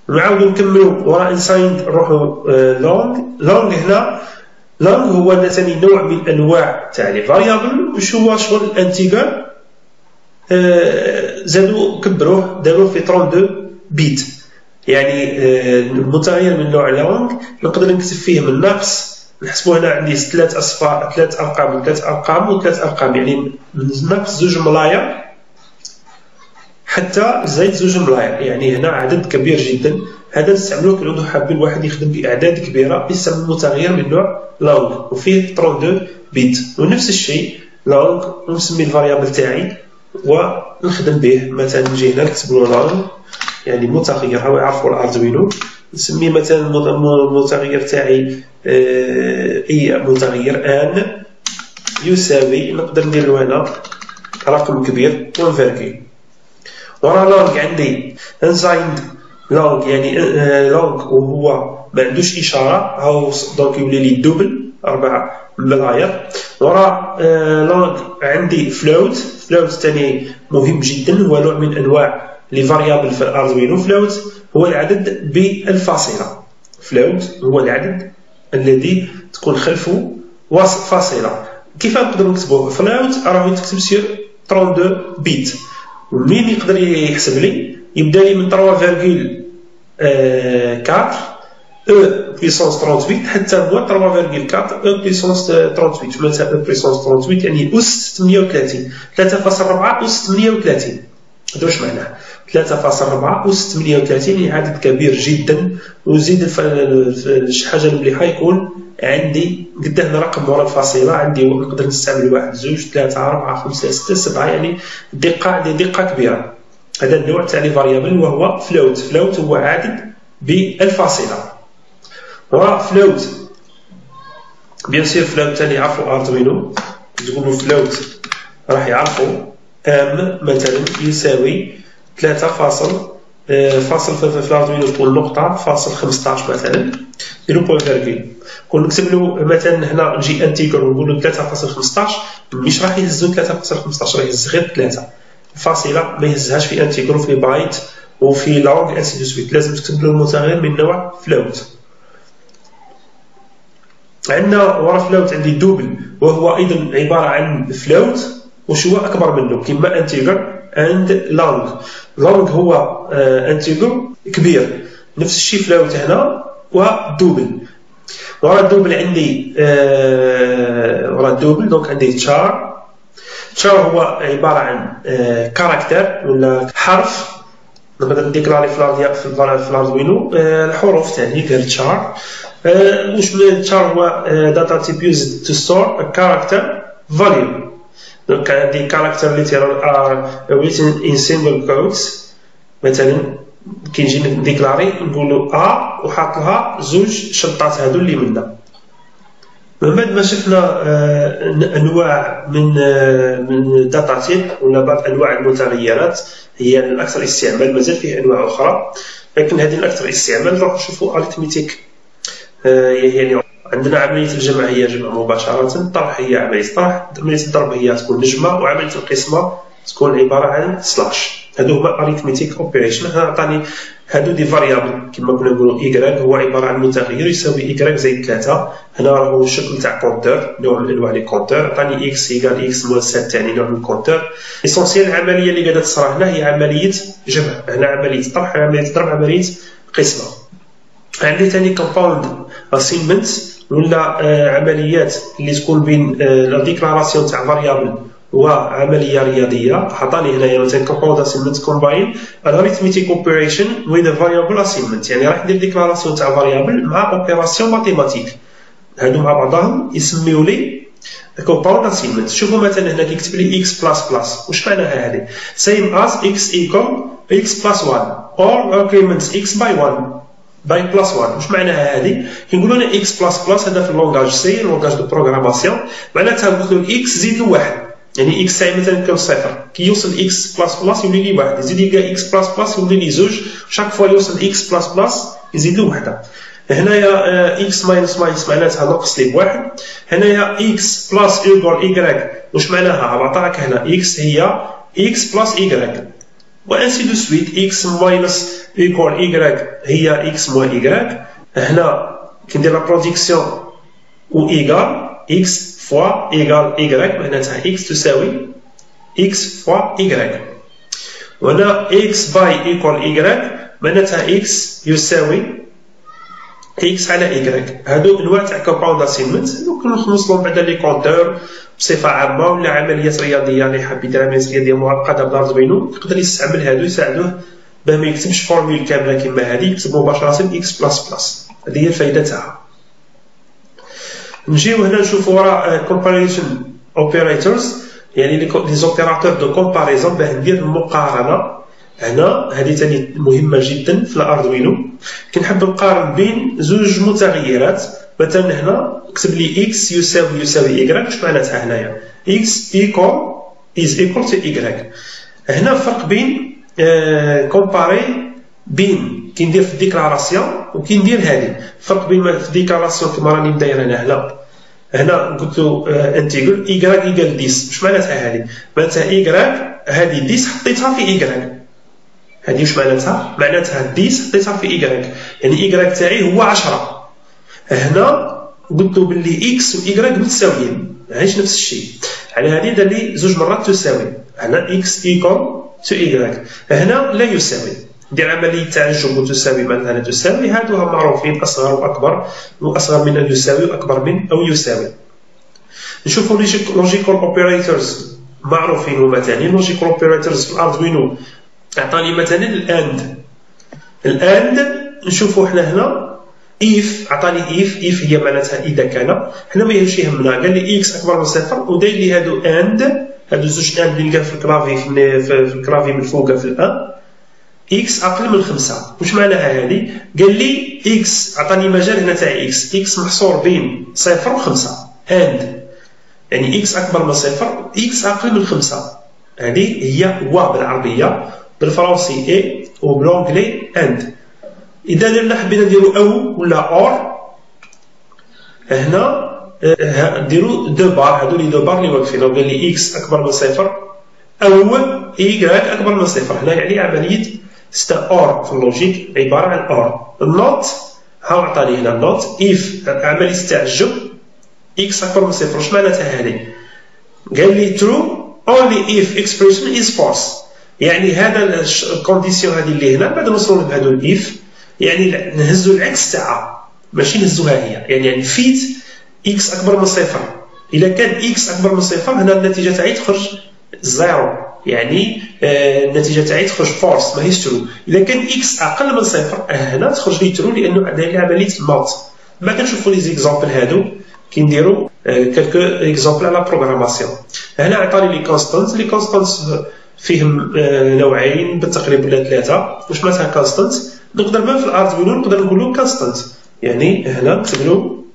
نعاودو نكملو وراء انسايند نروحو لونغ. لونغ هنا لونغ هو ثاني نوع من انواع تاع لي فاريابل. واش هو شغل الانتيجر زادو كبروه داروه في 32 بيت. يعني المتغير من نوع لونغ نقدر نكتب فيه من ناقص، نحسبو هنا عندي 3 أصفار 3 أرقام و 3 أرقام و 3 أرقام، يعني من ناقص 2 ملاير حتى زايد 2 ملاير، يعني هنا عدد كبير جدا. هذا نستعملوه كي نعودو حابين الواحد يخدم بأعداد كبيرة، يستعمل متغير من نوع لونغ وفيه 32 بيت. ونفس الشيء لونغ نسمي الفاريابل تاعي ونخدم به. مثلا نجي هنا نكتب له لونغ يعني متغير، هاو يعرفوا الاردوينو. نسمي مثلا المتغير تاعي اي متغير ان يساوي، نقدر ندير له هنا رقم كبير بوان فيرغول. ورا لونغ عندي انسايند لونغ، يعني لونغ وهو ما عندوش اشاره، هاو دونك يولي لي دوبل 4 ملاير. ورا لونغ عندي فلوت. فلوت ثاني مهم جدا، هو نوع من انواع لي فاريابل في الاردوينو. فلوت هو العدد بالفاصله. فلوت هو العدد الذي تكون خلفه فاصله. كيف نقدر نكتبوه؟ فلوت راه يتكتب سير 32 بيت. ومنين يقدر يحسب لي؟ يبدا لي من 3.4 او بيسونس 38 حتى هو 3.4 او بيسونس 38. معناتها او بيسونس 38 يعني اس 38. 3.4 اس 38. هذا واش معناه؟ 3.4 أس 38 يعني عدد كبير جدا. وزيد شي حاجة مليحة يكون عندي قداه رقم ورا الفاصلة، عندي نقدر نستعمل 1 2 3 4 5 6 7، يعني دقة كبيرة. هذا النوع تاع لي فاريابل وهو فلوت. فلوت هو عدد بالفاصلة. ورا فلوت بيان سير فلوت ثاني يعرفوا اردوينو، تقولوا فلوت راح يعرفوا ام مثلا يساوي 3 فاصل في الاردوينو تكون نقطة فاصل 15 مثلا، نديرو بوان فيرغول. كون نكتب له مثلا هنا نجي انتيجر ونقول له 3.15 مش راح يهزو 3.15، راح يهز غير 3 الفاصلة، ما يهزهاش في انتيجر وفي بايت وفي لونغ انسي دو سويت. لازم تكتب له المتغير من نوع فلوت. عندنا ورا فلوت عندي دوبل، وهو ايضا عبارة عن فلوت وش هو اكبر منه كيما انتيجر اند لونغ. لونغ هو انتيجر كبير، نفس الشيء فلوت هنا ودوبل. ورا الدوبل عندي ورا الدوبل دونك عندي تشار. تشار هو عبارة عن كاركتر ولا حرف نقدر نديكلاري في الاردوينو الحروف تاعي ديال تشار. واش من تشار هو داتا تيب يوزد تو ستور ا كاركتر فاليو. دونك عندي كاركتر ليترال ار written in single quotes. مثلا كي نجي نديكلاري نقولوا ا وحاط لها 2 شرطات هادو اللي منا. من بعد ما شفنا انواع من داتا تيب ولا بعض انواع المتغيرات هي الاكثر استعمال، مازال فيه انواع اخرى لكن هذه الاكثر استعمال. نروح نشوفوا اريثميتيك. يعني عندنا عملية الجمع هي جمع مباشرة، الطرح هي عملية طرح، عملية الضرب هي تكون نجمة، وعملية القسمة تكون عبارة عن سلاش. هادو هما arithmetic operation. هنا عطاني هادو دي فاريابل كما كنا نقولوا إيكغيك هو عبارة عن متغير يساوي إيكغيك زائد 3. هنا راهو الشكل تاع كونتور، نوع من أنواع لي كونتور. عطاني إكس إيكال إكس موان 7 تاني نوع من الكونتور. إسونسيال العملية اللي قاعدة تصرى هنا هي عملية جمع، هنا عملية طرح، عملية ضرب، عملية قسمة. عندي تاني كومباوند اساينمنت ولا عمليات اللي تكون بين لا ديكلاراسيون تاع فاريابل وعمليه رياضيه. عطاني هنايا مثلا كومباوند اساينمنت كومباين arithmetic اوبريشن with a variable assignment، يعني راح ندير ديكلاراسيون تاع فاريابل مع اوبيراسيون ماتيماتيك. هادو مع بعضهم يسميو لي كومباوند اساينمنت. شوفوا مثلا هنا كيكتب لي اكس بلس بلس، واش معناها هذه؟ same as x equal x plus 1 or increment x by 1 باي بلاس 1. واش معناها هذه؟ كنقولوا لنا اكس بلاس بلاس هذا في اللونغاج سي، اللونغاج دو بروغراماسيون، معناتها قلت له الاكس زيد له 1، يعني اكس تاعي مثلا كان 0 كي يوصل اكس بلاس بلاس يولي لي 1، يزيد يلقى اكس بلاس بلاس يولي لي 2، شاك فوا يوصل اكس بلاس بلاس يزيد له 1. هنايا اكس ماينس ماينس معناتها نقص لي ب1. هنايا اكس بلاس ايكوال ايكغيك، واش معناها؟ عطاك هنا اكس هي اكس بلاس ايكغيك وانسي دو سويت. اكس ماينس ايكوال ايكغيك هي اكس موان ايكغيك. هنا كندير لا برودكسيون و ايكال اكس فوا ايكال ايكغيك، معناتها اكس تساوي اكس فوا ايكغيك. وهنا اكس باي ايكوال ايكغيك معناتها اكس يساوي اكس على ايكغيك. هادو انواع تاع كومباوند اسينمنت، هادو نوصلوا بعدا لي كونتور بصفه عامه ولا عمليات رياضيه اللي حاب يدير عمليات رياضيه معقده بالاردوينو يقدر يستعمل هادو يساعدوه باه ما يكتبش فورمول كامله كيما هذه، يكتب مباشره اكس بلس بلس. هذه هي الفائده تاعها. نجيو هنا نشوفوا وراء كومباريزون اوبيريتورز، يعني لي زوبيراتور دو كومباريزون باه ندير المقارنه. هنا هذه ثاني مهمه جدا في الاردوينو، كنحب نقارن بين زوج متغيرات. مثلا هنا كتب لي اكس يساوي ايكغيك، واش معناتها هنايا اكس ايكوال از ايكوال تو ايكغيك. هنا الفرق بين كومباري بين كي ندير في الديكلاراسيون وكي ندير هذه. الفرق بين في الديكلاراسيون كما راني مداير هنا قلت له انتيغل ايكغيك ايكال 10. واش معناتها هذه؟ معناتها ايكغيك هذه 10 حطيتها في ايكغيك. هذه واش معناتها؟ معناتها 10 حطيتها في ايكغيك، يعني ايكغيك تاعي هو 10. هنا قلت له باللي اكس و ايكغيك متساويين، عايش نفس الشيء. على هذه دار لي زوج مرات تساوي. هنا اكس ايكوال تو ايكغيك، هنا لا يساوي. ندير عمليه تعجب وتساوي مثلا تساوي، هادو هم معروفين اصغر واكبر، واصغر من يساوي واكبر من او يساوي. نشوفوا لوجيكال اوبيريتورز معروفين هما ثاني. لوجيكال اوبيريتورز في الاردوينو اعطاني مثلا الاند نشوفوا حنا هنا if عطاني if هي معناتها اذا كان. حنا ما يهمنا، قال لي اكس اكبر من صفر وداير لي هادو هادو زوج اند اللي نلقاه في الكلافي في الكلافي من فوق في الان اكس اقل من 5. واش معناها هذه؟ قال لي اكس عطاني مجال هنا تاع اكس محصور بين 0 و 5 اند، يعني اكس اكبر من 0 اكس اقل من 5. هذه هي و بالعربيه، بالفرنسي اي وبالانجلي اند. اذا درنا حبينا نديرو او ولا اور، هنا نديرو دو بار. هادو لي دو بار اللي واقفين، قال لي اكس اكبر من 0 او ايكغيك اكبر من 0. هنا يعني عمليه ستا اور في اللوجيك عباره عن اور. النوت ها عطاني هنا النوت اف عمليه تعجب اكس اكبر من 0. واش معناتها هذه؟ قال لي true only if expression is false، يعني هذا الكونديسيون هذه اللي هنا بعد نوصلوا لهذو الاف، يعني نهزوا العكس تاعها ماشي نهزوها هي. يعني فيت اكس اكبر من 0. اذا كان اكس اكبر من 0 هنا النتيجه تاعي تخرج زيرو، يعني النتيجه تاعي تخرج فورس ماهيش ترو. اذا كان اكس اقل من 0 هنا تخرج لي ترو، لانه داير لي عمليه نوت. بعد نشوفوا لي زيكزامبل هادو كي نديرو كالكو اكزامبل على بروغراماسيون. هنا عطاني لي كونستانت. لي كونستانت فيهم نوعين بالتقريب ولا 3. واش معناتها كونستانت؟ نقدر ما في الاردوينو نقدر نقولو كونستانت، يعني هنا نكتبلو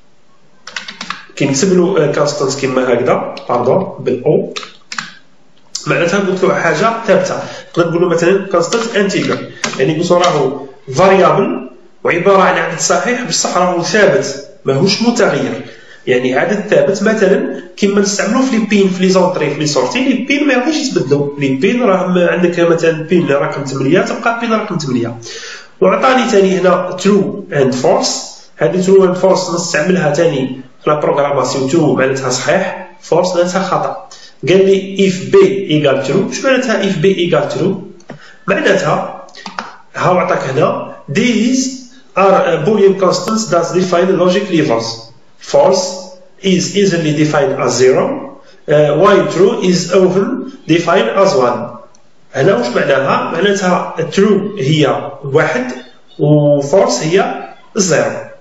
كي نكتبلو كونستانت كيما هكذا باردون بالاو، معناتها قلت له حاجه ثابته. نقدر نقولو مثلا كونستانت انتيجر، يعني قلت له راهو فاريابل وعباره عن عدد صحيح بصح راهو ثابت ماهوش متغير، يعني عدد ثابت. مثلا كيما نستعملو في لي بين في لي زونطري في لي سورتي. لي بين ما يبغيش يتبدلوا، لي بين راه عندك مثلا بين رقم 8 تبقى بين رقم 8. وعطاني ثاني هنا ترو اند فورس. هذه ترو اند فورس نستعملها ثاني في لا بروغراماسيون. ترو معناتها صحيح، فورس معناتها خطا. قال لي if b equal true. واش معناتها if b equal true؟ معناتها هاو عطاك هنا these are boolean constants that define logic levels. False is easily defined as 0 while true is often defined as 1. هنا واش معناها؟ معناتها true هي 1 و false هي 0.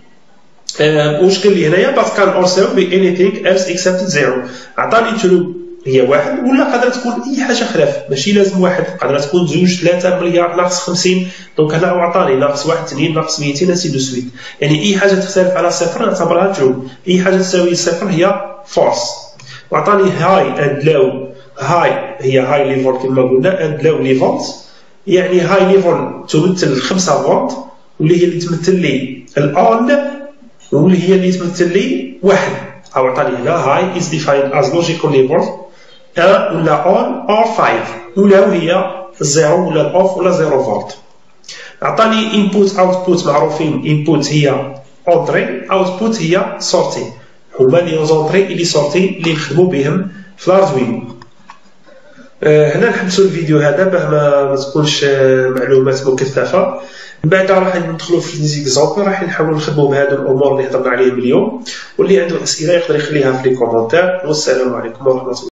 واش قال لي هنايا but can also be anything else except 0. عطاني true هي 1 ولا قادره تكون اي حاجه خلاف، ماشي لازم 1، قادره تكون 2 3 مليار ناقص 50. دونك هنا عطاني ناقص 1 2 ناقص 200 انسي دو سويت، يعني اي حاجه تختلف على 0 نعتبرها true، اي حاجه تساوي 0 هي false. وعطاني high and low. high هي high level كما قلنا and low levels، يعني high level تمثل 5 فولت واللي هي اللي تمثل لي الأون واللي هي اللي تمثل لي 1. أو عطاني هنا high is defined as logical level ولا on or 5 ولا هي 0 ولا الأوف ولا 0 فولت. عطاني انبوت اوتبوت معروفين. انبوت هي اونتري، اوتبوت هي سورتي، هما لي زونطري لي سورتي اللي نخدمو بهم في الاردوينو. هنا نحبسوا الفيديو هذا باه ما تكونش معلومات مكثفه. من بعد راح ندخلوا في ليزيكزامبل، راح نحاولوا نخدموا بهذو الامور اللي هضرنا عليهم اليوم، واللي عنده اسئله يقدر يخليها في لي كومونتير. والسلام عليكم ورحمه الله.